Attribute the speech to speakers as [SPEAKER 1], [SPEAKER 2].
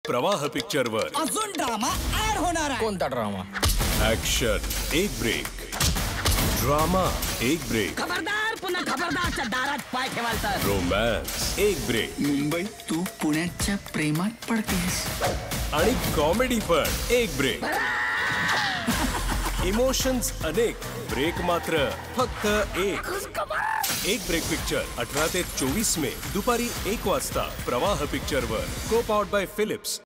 [SPEAKER 1] प्रवाह पिक्चर वर
[SPEAKER 2] अजून ड्रामा ऍड होणार आहे.
[SPEAKER 3] कोणता ड्रामा?
[SPEAKER 1] ऍक्शन एक ब्रेक, ड्रामा एक ब्रेक,
[SPEAKER 2] खबरदार पुन्हा खबरदारच्या दारात पाय ठेवाल तर.
[SPEAKER 1] रोमॅन्स एक ब्रेक
[SPEAKER 4] मुंबई तू पुण्याच्या प्रेमात पडतेस.
[SPEAKER 1] आणि कॉमेडी पण एक ब्रेक. इमोशन्स अनेक, ब्रेक मात्र फक्त एक ब्रेक पिक्चर 18 ते 24 मे दुपारी 1 वाजता प्रवाह पिक्चर वर. को पावर्ड बाय फिलिप्स.